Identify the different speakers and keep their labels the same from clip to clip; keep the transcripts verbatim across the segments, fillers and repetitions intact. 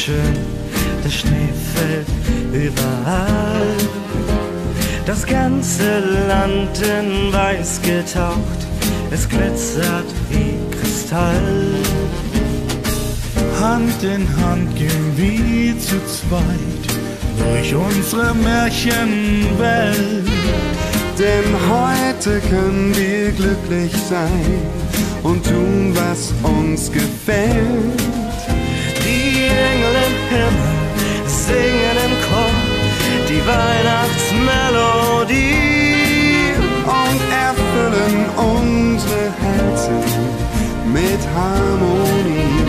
Speaker 1: schön, der Schnee fällt überall. Das ganze Land in Weiß getaucht, es glitzert wie Kristall.
Speaker 2: Hand in Hand gehen wir zu zweit durch unsere Märchenwelt.
Speaker 3: Denn heute können wir glücklich sein und tun, was uns gefällt.
Speaker 1: Die Engel im Himmel singen im Chor die Weihnachtsmelodie
Speaker 3: und erfüllen unsere Herzen mit Harmonie.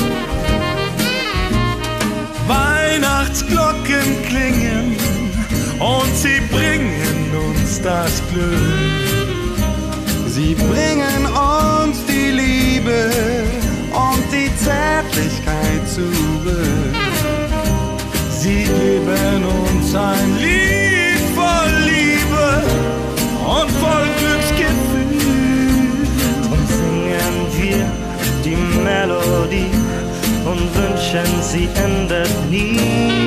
Speaker 2: Weihnachtsglocken klingen und sie bringen uns das Glück.
Speaker 3: Sie bringen uns die Liebe und die Zärtlichkeit zurück.
Speaker 2: Sie geben uns ein Lied voll Liebe und voll Glücksgefühl.
Speaker 1: Drum singen wir die Melodie und wünschen, sie endet nie.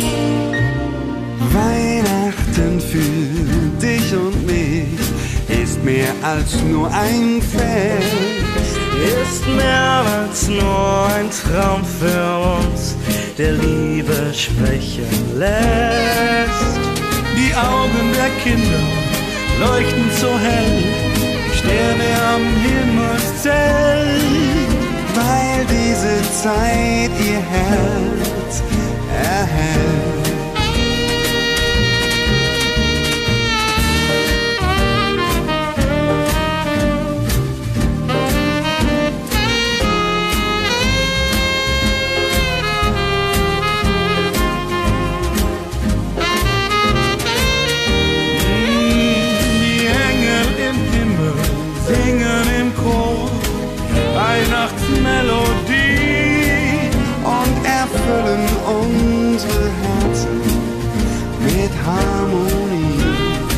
Speaker 3: Weihnachten für dich und mich ist mehr als nur ein Fest.
Speaker 1: Ist mehr als nur ein Traum für uns, der Liebe sprechen lässt.
Speaker 2: Die Augen der Kinder leuchten so hell, die Sterne am Himmelszelt,
Speaker 3: weil diese Zeit ihr Herz erhält.
Speaker 2: Weihnachtsmelodie
Speaker 3: und erfüllen unsere Herzen mit Harmonie.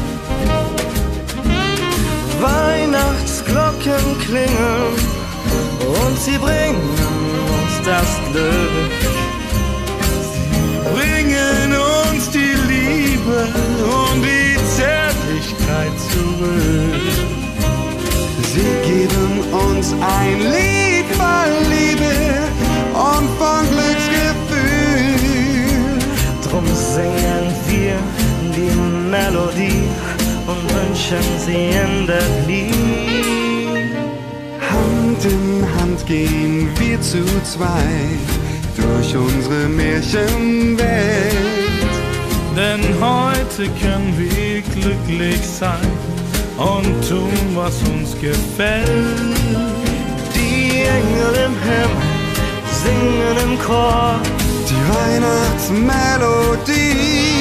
Speaker 1: Weihnachtsglocken klingeln und sie bringen uns das Glück.
Speaker 2: Sie bringen uns die Liebe und die Zärtlichkeit zurück.
Speaker 3: Sie geben uns ein Lied voll Liebe und von Glücksgefühl.
Speaker 1: Drum singen wir die Melodie und wünschen, sie endet nie.
Speaker 3: Hand in Hand gehen wir zu zweit durch unsere Märchenwelt.
Speaker 2: Denn heute können wir glücklich sein und tun, was uns gefällt.
Speaker 1: Die Engel im Himmel singen im Chor
Speaker 3: die Weihnachtsmelodie